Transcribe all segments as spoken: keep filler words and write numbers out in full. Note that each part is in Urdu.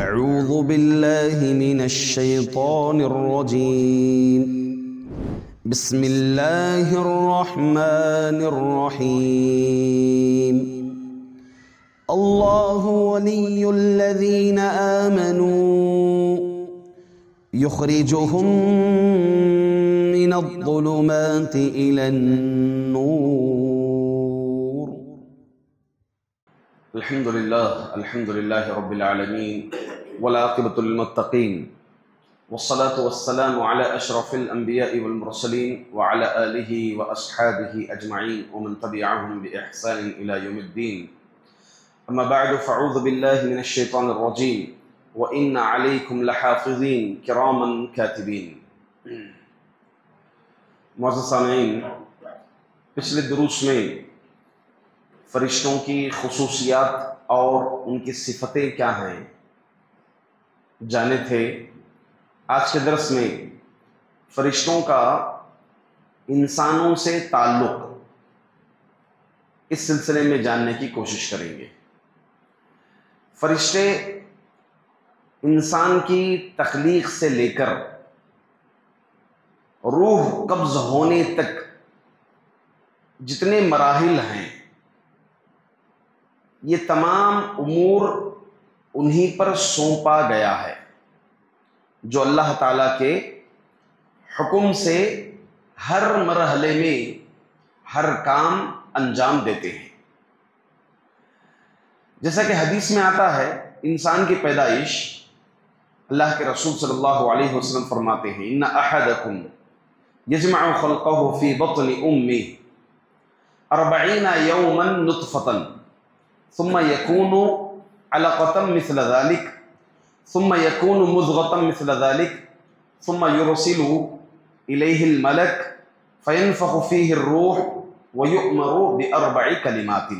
أعوذ بالله من الشيطان الرجيم. بسم الله الرحمن الرحيم. الله ولي الذين آمنوا يخرجهم من الظلمات إلى النور. الحمد لله الحمد لله رب العالمين والعاقبة للمتقين والصلاة والسلام على أشرف الأنبياء والمرسلين وعلى آله وأصحابه أجمعين ومن تبعهم بإحسان إلى يوم الدين. أما بعد فأعوذ بالله من الشيطان الرجيم وإن عليكم لحافظين كراما كاتبين. معزز سامعین، پچھلے دروس میں فرشتوں کی خصوصیات اور ان کی صفتیں کیا ہیں جانے تھے. آج کے درس میں فرشتوں کا انسانوں سے تعلق اس سلسلے میں جاننے کی کوشش کریں گے. فرشتے انسان کی تخلیق سے لے کر روح قبض ہونے تک جتنے مراحل ہیں، یہ تمام امور انہی پر سونپا گیا ہے جو اللہ تعالیٰ کے حکم سے ہر مرحلے میں ہر کام انجام دیتے ہیں. جیسا کہ حدیث میں آتا ہے، انسان کی پیدائش اللہ کے رسول صلی اللہ علیہ وسلم فرماتے ہیں، ان احدکم یجمع خلقہ فی بطن امہ اربعین یوما نطفۃ ثم يكون علقة مثل ذلك ثم يكون مضغة مثل ذلك ثم يرسل إليه الملك فينفخ فيه الروح ويؤمر بأربع كلمات.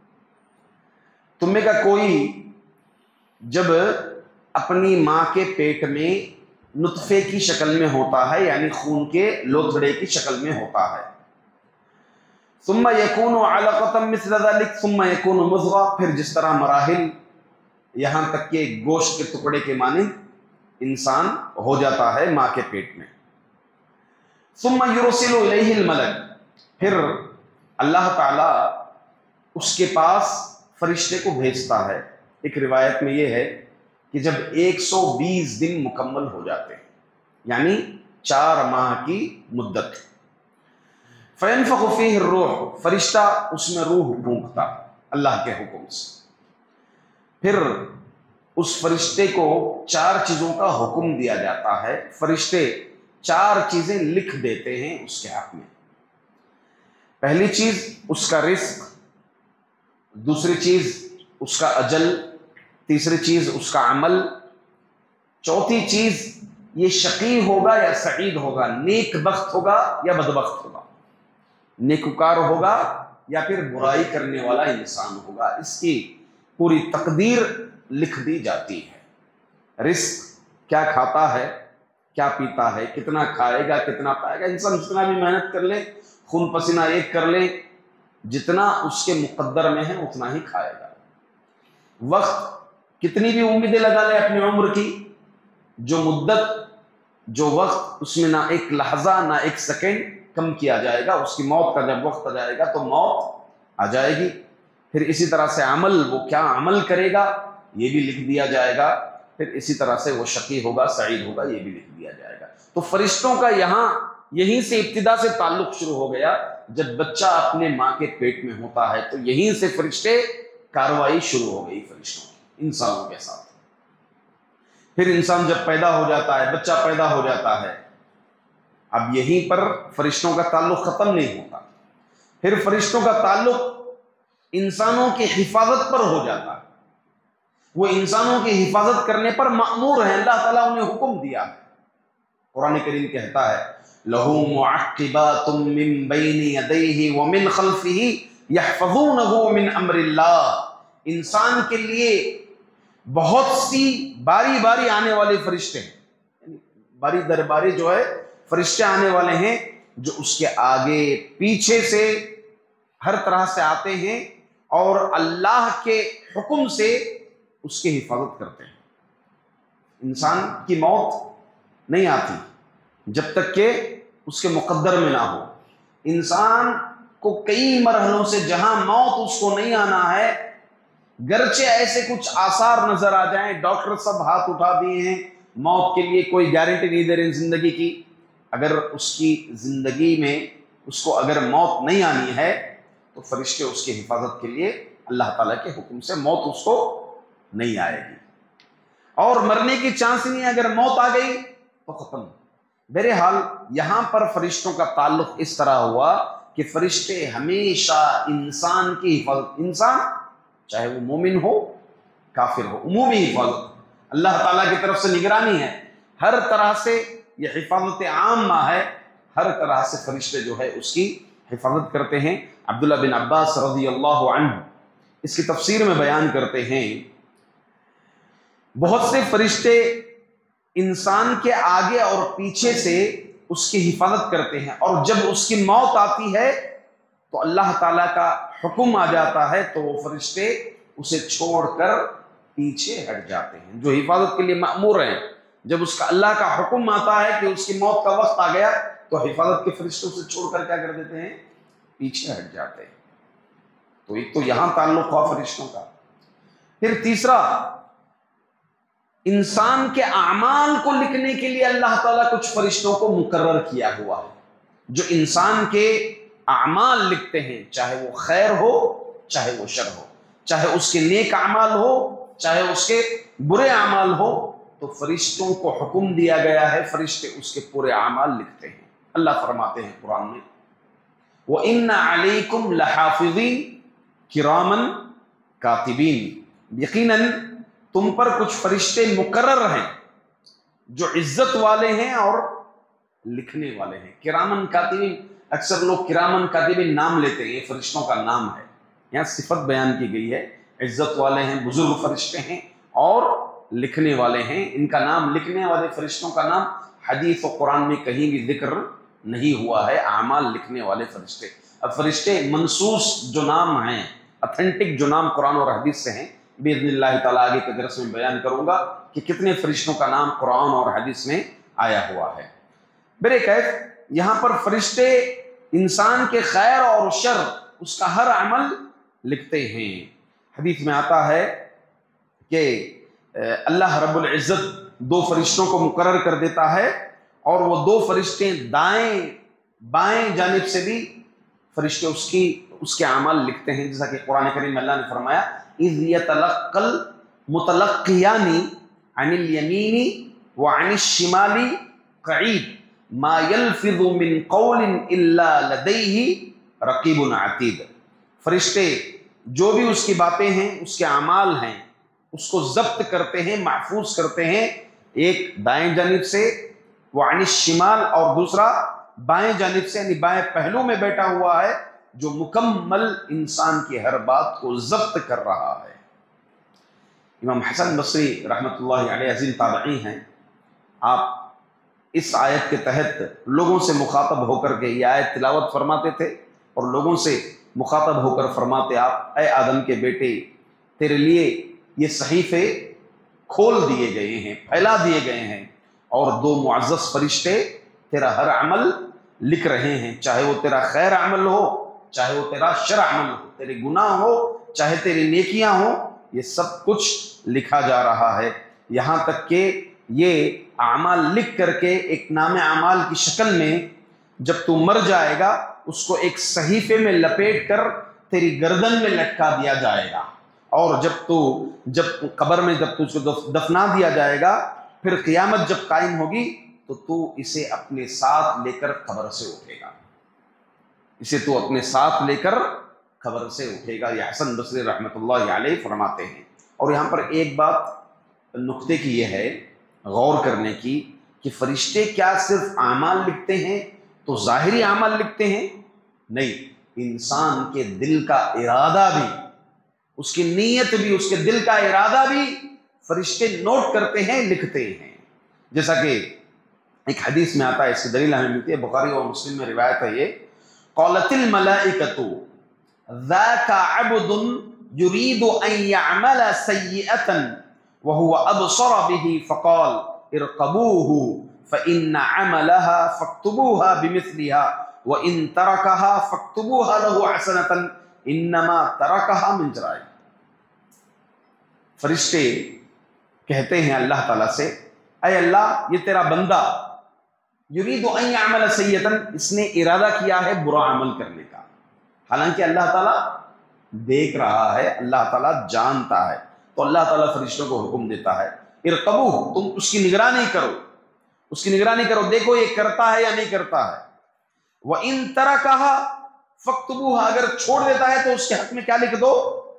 تم میں کا کوئی جب اپنی ماں کے پیٹ میں نطفے کی شکل میں ہوتا ہے، یعنی خون کے لوتھڑے کی شکل میں ہوتا ہے، ثم يكون علقة مثل ذلك ثم يكون مضغة، پھر جس طرح مراحل یہاں تک کہ گوشت کے ٹکڑے کے مانند انسان ہو جاتا ہے ماں کے پیٹ میں. ثم يرسل إليه الملك، پھر اللہ تعالی اس کے پاس فرشتے کو بھیجتا ہے. ایک روایت میں یہ ہے کہ جب ایک سو بیس دن مکمل ہو جاتے ہیں، یعنی چار ماہ کی مدت، فَيَنْفَخُ فِيهِ الرُّوحُ، فرشتہ اس میں روح پھونکتا اللہ کے حکم سے. پھر اس فرشتے کو چار چیزوں کا حکم دیا جاتا ہے. فرشتے چار چیزیں لکھ دیتے ہیں اس کے حق میں. پہلی چیز اس کا رزق، دوسری چیز اس کا اجل، تیسری چیز اس کا عمل، چوتھی چیز یہ شقی ہوگا یا سعید ہوگا، نیک بخت ہوگا یا بدبخت ہوگا، نیکوکار ہوگا یا پھر برائی کرنے والا انسان ہوگا. اس کی پوری تقدیر لکھ دی جاتی ہے. رزق کیا کھاتا ہے، کیا پیتا ہے، کتنا کھائے گا، کتنا پائے گا. انسان جتنا بھی محنت کر لے، خون پسینہ ایک کر لے، جتنا اس کے مقدر میں ہے اتنا ہی کھائے گا. وقت کتنی بھی امیدیں لگا لے اپنی عمر کی، جو مدت، جو وقت، اس میں نہ ایک لحظہ نہ ایک سیکنڈ کم کیا جائے گا. اس کی موت کا جب وقت آ جائے گا تو موت آ جائے گی. پھر اسی طرح سے عمل، وہ کیا عمل کرے گا یہ بھی لکھ دیا جائے گا. پھر اسی طرح سے وہ شقی ہوگا، سعید ہوگا، یہ بھی لکھ دیا جائے گا. تو فرشتوں کا یہاں یہیں سے ابتدا سے تعلق شروع ہو گیا. جب بچہ اپنے ماں کے پیٹ میں ہوتا ہے تو یہیں سے فرشتے کاروائی شروع ہو گئی فرشتوں کی انسانوں کے ساتھ. پھر انسان جب پیدا ہو جاتا ہے، بچہ پیدا ہو جاتا ہے، اب یہیں پر فرشتوں کا تعلق ختم نہیں ہوتا. پھر فرشتوں کا تعلق انسانوں کی حفاظت پر ہو جاتا ہے. وہ انسانوں کی حفاظت کرنے پر مأمور ہیں، اللہ تعالیٰ انہیں حکم دیا ہے. قرآن کریم کہتا ہے، لَهُ مُعَقِّبَاتٌ مِّن بَيْنِ يَدَيْهِ وَمِنْ خَلْفِهِ يَحْفَظُونَهُ مِنْ أَمْرِ اللَّهِ. انسان کے لیے بہت سی باری باری آنے والے فرشتے ہیں، باری در باری جو ہے فرشتے آنے والے ہیں جو اس کے آگے پیچھے سے ہر طرح سے آتے ہیں اور اللہ کے حکم سے اس کی حفاظت کرتے ہیں. انسان کی موت نہیں آتی جب تک کہ اس کے مقدر میں نہ ہو. انسان کو کئی مرحلوں سے جہاں موت اس کو نہیں آنا ہے، گرچہ ایسے کچھ آثار نظر آ جائیں، ڈاکٹر سب ہاتھ اٹھا دیے ہیں، موت کے لیے کوئی گارنٹی نہیں دے رہے زندگی کی، اگر اس کی زندگی میں اس کو اگر موت نہیں آنی ہے تو فرشتے اس کی حفاظت کے لیے اللہ تعالیٰ کے حکم سے موت اس کو نہیں آئے گی، اور مرنے کی چانس ہی نہیں. اگر موت آ گئی تو ختم. بہرحال یہاں پر فرشتوں کا تعلق اس طرح ہوا کہ فرشتے ہمیشہ انسان کی حفاظت، انسان چاہے وہ مومن ہو کافر ہو، عمومی حفاظت اللہ تعالیٰ کی طرف سے نگرانی ہے، ہر طرح سے یہ حفاظت عامہ ہے، ہر طرح سے فرشتے جو ہے اس کی حفاظت کرتے ہیں. عبداللہ بن عباس رضی اللہ عنہ اس کی تفسیر میں بیان کرتے ہیں، بہت سے فرشتے انسان کے آگے اور پیچھے سے اس کی حفاظت کرتے ہیں، اور جب اس کی موت آتی ہے تو اللہ تعالیٰ کا حکم آ جاتا ہے تو وہ فرشتے اسے چھوڑ کر پیچھے ہٹ جاتے ہیں جو حفاظت کے لیے مأمور ہیں. جب اس کا اللہ کا حکم آتا ہے کہ اس کی موت کا وقت آ گیا تو حفاظت کے فرشتوں سے چھوڑ کر کیا کر دیتے ہیں؟ پیچھے ہٹ جاتے ہیں. تو ایک تو یہاں تعلق ہوا فرشتوں کا. پھر تیسرا، انسان کے اعمال کو لکھنے کے لیے اللہ تعالیٰ کچھ فرشتوں کو مقرر کیا ہوا ہے جو انسان کے اعمال لکھتے ہیں، چاہے وہ خیر ہو چاہے وہ شر ہو، چاہے اس کے نیک اعمال ہو چاہے اس کے برے اعمال ہو، تو فرشتوں کو حکم دیا گیا ہے فرشتے اس کے پورے اعمال لکھتے ہیں. اللہ فرماتے ہیں قرآن میں، وَإِنَّ عَلَيْكُمْ لَحَافِظِينَ کِرَامًا کاتبین، یقیناً تم پر کچھ فرشتے مقرر ہیں جو عزت والے ہیں اور لکھنے والے ہیں. کرامن کاتبین، اکثر لوگ کرامن کاتبین نام لیتے ہیں، یہ فرشتوں کا نام ہے. یہاں صفت بیان کی گئی ہے، عزت والے ہیں، بزرگ فرشتے ہیں اور لکھنے والے ہیں. ان کا نام، لکھنے والے فرشتوں کا نام حدیث و قرآن میں کہیں بھی ذکر نہیں ہوا ہے، اعمال لکھنے والے فرشتے. اب فرشتے منصوص جو نام ہیں، اتھینٹک جو نام قرآن اور حدیث سے ہیں، باذن اللہ تعالیٰ آگے کے درس میں بیان کروں گا کہ کتنے فرشتوں کا نام قرآن اور حدیث میں آیا ہوا ہے. بہرکیف یہاں پر فرشتے انسان کے خیر اور شر اس کا ہر عمل لکھتے ہیں. حدیث میں آتا ہے کہ اللہ رب العزت دو فرشتوں کو مقرر کر دیتا ہے اور وہ دو فرشتے دائیں بائیں جانب سے بھی فرشتے اس کی اس کے اعمال لکھتے ہیں، جیسا کہ قرآن کریم میں اللہ نے فرمایا اِذْ يَتَلَقَّى الْمُتَلَقِّيَانِ عَنِ الْيَمِينِ وَعَنِ الشِّمَالِ قَعِيدٌ مَا يَلْفِظُ مِنْ قَوْلٍ إِلَّا لَدَيْهِ رَقِيبٌ عَتِيدٌ. فرشتے جو بھی اس کی باتیں ہیں، اس کے اعمال ہیں، اس کو ضبط کرتے ہیں، محفوظ کرتے ہیں، ایک دائیں جانب سے وعن الشمال اور دوسرا بائیں جانب سے، یعنی بائیں پہلو میں بیٹھا ہوا ہے جو مکمل انسان کی ہر بات کو ضبط کر رہا ہے. امام حسن بصری رحمۃ اللہ علیہ عظیم تابعی ہیں. آپ اس آیت کے تحت لوگوں سے مخاطب ہو کر کے یہ آیت تلاوت فرماتے تھے اور لوگوں سے مخاطب ہو کر فرماتے، آپ اے آدم کے بیٹے، تیرے لیے یہ صحیفے کھول دیے گئے ہیں، پھیلا دیے گئے ہیں، اور دو معزز فرشتے تیرا ہر عمل لکھ رہے ہیں، چاہے وہ تیرا خیر عمل ہو چاہے وہ تیرا شر عمل ہو، تیرے گناہ ہو چاہے تیری نیکیاں ہوں، یہ سب کچھ لکھا جا رہا ہے. یہاں تک کہ یہ اعمال لکھ کر کے ایک نام اعمال کی شکل میں جب تو مر جائے گا اس کو ایک صحیفے میں لپیٹ کر تیری گردن میں لٹکا دیا جائے گا، اور جب تو جب قبر میں جب تجھ کو دفنا دیا جائے گا، پھر قیامت جب قائم ہوگی تو تو اسے اپنے ساتھ لے کر قبر سے اٹھے گا، اسے تو اپنے ساتھ لے کر قبر سے اٹھے گا. یہ حسن بصری رحمۃ اللہ علیہ فرماتے ہیں. اور یہاں پر ایک بات نقطے کی یہ ہے غور کرنے کی کہ فرشتے کیا صرف اعمال لکھتے ہیں تو ظاہری اعمال لکھتے ہیں؟ نہیں، انسان کے دل کا ارادہ بھی، اس کی نیت بھی، اس کے دل کا ارادہ بھی فرشتے نوٹ کرتے ہیں، لکھتے ہیں. جیسا کہ ایک حدیث میں آتا ہے، اس کی دلیل ہمیں ملتی ہے، بخاری اور مسلم میں روایت ہے، یہ قالت الملائکۃ ذاک عبد یرید ان یعمل سیئۃ وَهُوَ أَبْصَرَ بِهِ فَقَالَ ارْقَبُوهُ فَإِنَّ عَمَلَهَا فَاكْتُبُوهَا بِمِثْلِهَا وَإِن تَرَكَهَا فَاكْتُبُوهَا لَهُ حَسَنَةً إِنَّمَا تَرَكَهَا مِنْ جَرَائِمِ۔ فرشتے کہتے ہیں اللہ تعالیٰ سے، اے اللہ یہ تیرا بندہ یرید ان یعمل سیئۃ، اس نے ارادہ کیا ہے برا عمل کرنے کا، حالانکہ اللہ تعالیٰ دیکھ رہا ہے، اللہ تعالیٰ جانتا ہے، تو اللہ تعالیٰ فرشتوں کو حکم دیتا ہے ارقبوہ، تم اس کی نگرانی کرو، اس کی نگرانی کرو، دیکھو یہ کرتا ہے یا نہیں کرتا ہے۔ وَإِن تَرَكَهَا فَاكْتُبُوهَا، اگر چھوڑ دیتا ہے تو اس کے حق میں کیا لکھ دو؟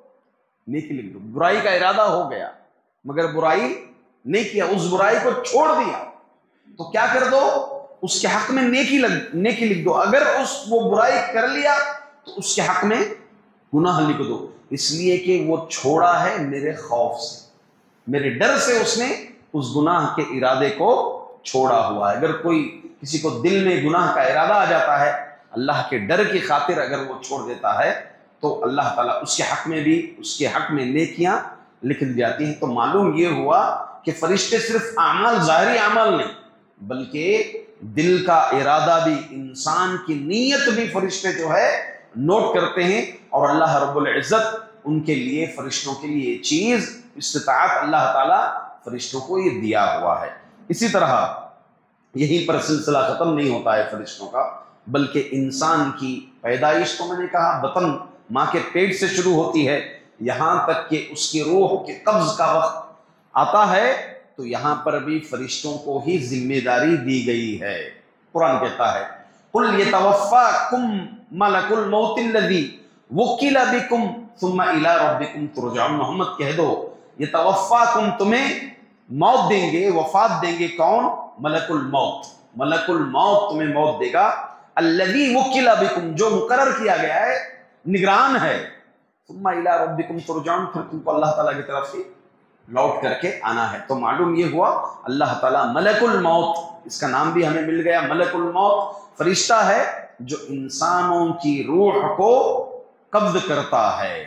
نیکی لکھ دو۔ برائی کا ارادہ ہو گیا مگر برائی نہیں کیا، اس برائی کو چھوڑ دیا تو کیا کر دو؟ اس کے حق میں نیکی لگ نیکی لکھ دو۔ اگر اس وہ برائی کر لیا تو اس کے حق میں گناہ لکھ دو، اس لیے کہ وہ چھوڑا ہے میرے خوف سے، میرے ڈر سے اس نے اس گناہ کے ارادے کو چھوڑا ہوا ہے۔ اگر کوئی کسی کو دل میں گناہ کا ارادہ آ جاتا ہے، اللہ کے ڈر کی خاطر اگر وہ چھوڑ دیتا ہے تو اللہ تعالیٰ اس کے حق میں بھی اس کے حق میں نیکیاں لکھ دی جاتی ہیں۔ تو معلوم یہ ہوا کہ فرشتے صرف اعمال، ظاہری اعمال نہیں بلکہ دل کا ارادہ بھی، انسان کی نیت بھی فرشتے جو ہے نوٹ کرتے ہیں، اور اللہ رب العزت ان کے لیے، فرشتوں کے لیے یہ چیز استطاعت اللہ تعالیٰ فرشتوں کو یہ دیا ہوا ہے۔ اسی طرح یہیں پر سلسلہ ختم نہیں ہوتا ہے فرشتوں کا، بلکہ انسان کی پیدائش تو میں نے کہا بطن ماں کے پیٹ سے شروع ہوتی ہے، یہاں تک کہ اس کی روح کے قبض کا وقت آتا ہے تو یہاں پر بھی فرشتوں کو ہی ذمہ داری دی گئی ہے۔ قرآن کہتا ہے قُلْ يَتَوَفَّاكُمْ مَلَكُ الْمَوْتِ الَّذِي وُكِّلَ بِكُمْ ثُمَّ إِلَىٰ رَبِّكُمْ تُرْجَعُونَ۔ محمد کہہ دو یتوفاکم، تمہیں موت دیں گے، وفات دیں گے، کون؟ ملک الموت، ملک الموت تمہیں موت دے گا، الذی وکل بکم، جو مقرر کیا گیا ہے، نگران ہے، ثم الی ربکم ترجعون، پھر تم کو اللہ تعالیٰ کی طرف سے لوٹ کر کے آنا ہے۔ تو معلوم یہ ہوا اللہ تعالیٰ ملک الموت، اس کا نام بھی ہمیں مل گیا، ملک الموت فرشتہ ہے جو انسانوں کی روح کو قبض کرتا ہے۔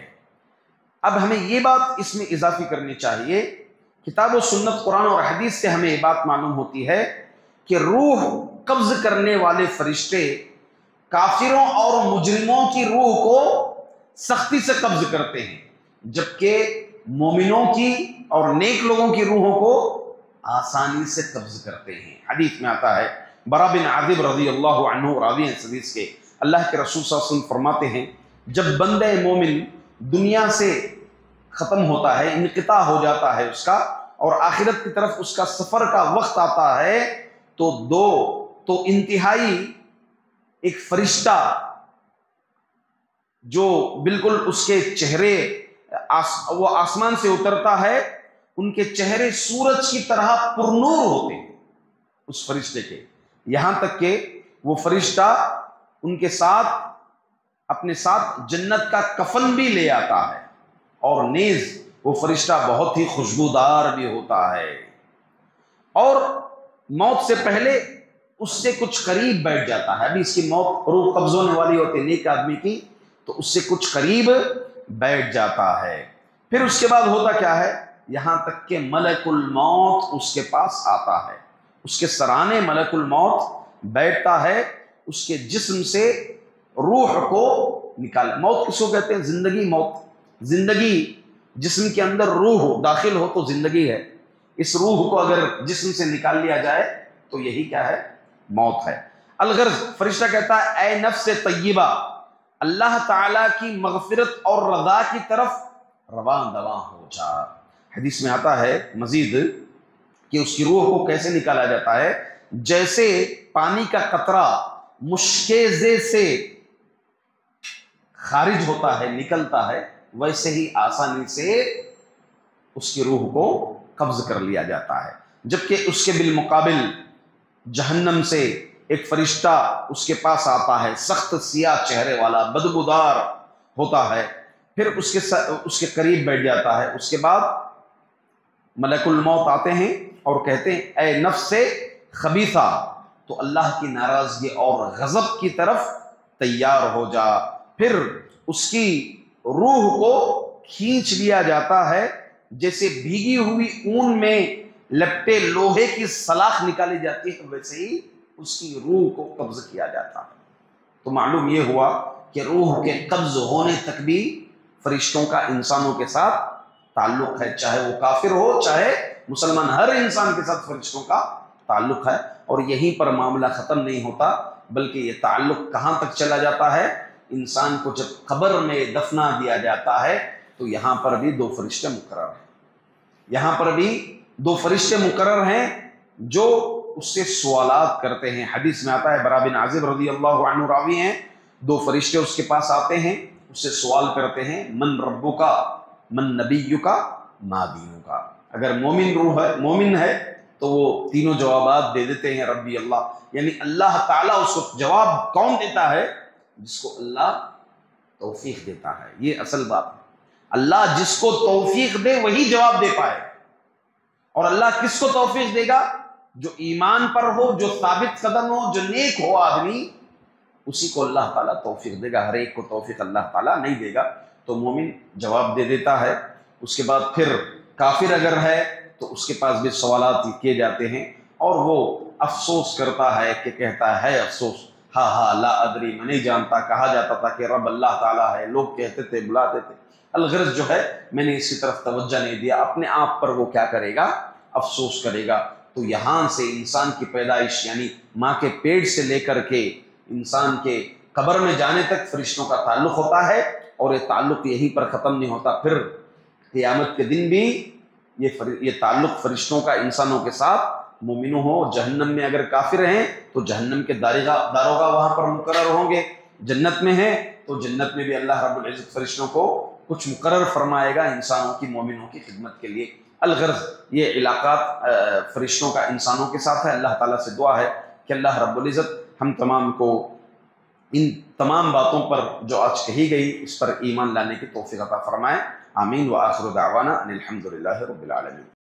اب ہمیں یہ بات اس میں اضافی کرنی چاہیے، کتاب و سنت، قرآن اور حدیث سے ہمیں یہ بات معلوم ہوتی ہے کہ روح قبض کرنے والے فرشتے کافروں اور مجرموں کی روح کو سختی سے قبض کرتے ہیں، جبکہ مومنوں کی اور نیک لوگوں کی روحوں کو آسانی سے قبض کرتے ہیں۔ حدیث میں آتا ہے، برا بن عازب رضی اللہ عنہ راوی ہیں حدیث کے، اللہ کے رسول صلی اللہ علیہ وسلم فرماتے ہیں جب بندہ مومن دنیا سے ختم ہوتا ہے، انقطاع ہو جاتا ہے اس کا، اور آخرت کی طرف اس کا سفر کا وقت آتا ہے، تو دو تو انتہائی ایک فرشتہ جو بالکل اس کے چہرے آس وہ آسمان سے اترتا ہے، ان کے چہرے سورج کی طرح پرنور ہوتے ہیں اس فرشتے کے، یہاں تک کہ وہ فرشتہ ان کے ساتھ اپنے ساتھ جنت کا کفن بھی لے آتا ہے، اور نیز وہ فرشتہ بہت ہی خوشبودار بھی ہوتا ہے، اور موت سے پہلے اس سے کچھ قریب بیٹھ جاتا ہے۔ ابھی اس کی موت روح قبض ہونے والی ہوتی ہے نیک آدمی کی، تو اس سے کچھ قریب بیٹھ جاتا ہے۔ پھر اس کے بعد ہوتا کیا ہے، یہاں تک کہ ملک الموت اس کے پاس آتا ہے، اس کے سرانے ملک الموت بیٹھتا ہے، اس کے جسم سے روح کو نکال، موت کس کو کہتے ہیں؟ زندگی، موت زندگی، جسم کے اندر روح داخل ہو تو زندگی ہے، اس روح کو اگر جسم سے نکال لیا جائے تو یہی کیا ہے؟ موت ہے۔ الغرض فرشتہ کہتا ہے اے نفس طیبہ، اللہ تعالیٰ کی مغفرت اور رضا کی طرف رواں دواں ہو جا۔ حدیث میں آتا ہے مزید کہ اس کی روح کو کیسے نکالا جاتا ہے، جیسے پانی کا قطرہ مشکیزے سے خارج ہوتا ہے، نکلتا ہے، ویسے ہی آسانی سے اس کی روح کو قبض کر لیا جاتا ہے۔ جبکہ اس کے بالمقابل جہنم سے ایک فرشتہ اس کے پاس آتا ہے، سخت سیاہ چہرے والا، بدبودار ہوتا ہے، پھر اس کے اس کے قریب بیٹھ جاتا ہے۔ اس کے بعد ملک الموت آتے ہیں اور کہتے ہیں اے نفس خبیثہ، تو اللہ کی ناراضگی اور غضب کی طرف تیار ہو جا۔ پھر اس کی روح کو کھینچ لیا جاتا ہے جیسے بھیگی ہوئی اون میں لپٹے لوہے کی سلاخ نکالی جاتی ہے ویسے ہی اس کی روح کو قبض کیا جاتا ہے۔ تو معلوم یہ ہوا کہ روح کے قبض ہونے تک بھی فرشتوں کا انسانوں کے ساتھ تعلق ہے، چاہے وہ کافر ہو چاہے مسلمان، ہر انسان کے ساتھ فرشتوں کا تعلق ہے۔ اور یہیں پر معاملہ ختم نہیں ہوتا، بلکہ یہ تعلق کہاں تک چلا جاتا ہے؟ انسان کو جب قبر میں دفنا دیا جاتا ہے تو یہاں پر بھی دو فرشتے مقرر ہیں، یہاں پر بھی دو فرشتے مقرر ہیں جو اس سے سوالات کرتے ہیں۔ حدیث میں آتا ہے، برا بن عازب رضی اللہ عنہ راوی ہیں، دو فرشتے اس کے پاس آتے ہیں، اس سے سوال کرتے ہیں، من ربکا من نبیکا ما دینکا۔ اگر مومن روح ہے مومن ہے تو وہ تینوں جوابات دے دیتے ہیں، ربی اللہ، یعنی اللہ تعالیٰ اس کو جواب کون دیتا ہے؟ جس کو اللہ توفیق دیتا ہے۔ یہ اصل بات ہے، اللہ جس کو توفیق دے وہی جواب دے پائے۔ اور اللہ کس کو توفیق دے گا؟ جو ایمان پر ہو، جو ثابت قدم ہو، جو نیک ہو آدمی، اسی کو اللہ تعالیٰ توفیق دے گا، ہر ایک کو توفیق اللہ تعالیٰ نہیں دے گا۔ تو مومن جواب دے دیتا ہے، اس کے بعد پھر کافر اگر ہے تو اس کے پاس بھی سوالات کیے جاتے ہیں، اور وہ افسوس کرتا ہے کہ کہتا ہے افسوس، ہاں ہاں لا ادری، میں نہیں جانتا، کہا جاتا تھا کہ رب اللہ تعالیٰ ہے، لوگ کہتے تھے، بلاتے تھے، الغرض جو ہے میں نے اس کی طرف توجہ نہیں دیا، اپنے آپ پر وہ کیا کرے گا؟ افسوس کرے گا۔ تو یہاں سے انسان کی پیدائش، یعنی ماں کے پیٹ سے لے کر کے انسان کے قبر میں جانے تک فرشتوں کا تعلق ہوتا ہے، اور یہ تعلق یہیں پر ختم نہیں ہوتا، پھر قیامت کے دن بھی یہ فر... یہ تعلق فرشتوں کا انسانوں کے ساتھ، مومنوں ہو، جہنم میں اگر کافر ہیں تو جہنم کے داروغہ داروغہ وہاں پر مقرر ہوں گے، جنت میں ہیں تو جنت میں بھی اللہ رب العزت فرشتوں کو کچھ مقرر فرمائے گا انسانوں کی، مومنوں کی خدمت کے لیے۔ الغرض یہ علاقات فرشتوں کا انسانوں کے ساتھ ہے۔ اللہ تعالیٰ سے دعا ہے کہ اللہ رب العزت ہم تمام کو ان تمام باتوں پر جو آج کہی گئی اس پر ایمان لانے کی توفیق عطا فرمائے۔ آمین۔ وآخر دعوانا ان الحمد للہ رب العالمین۔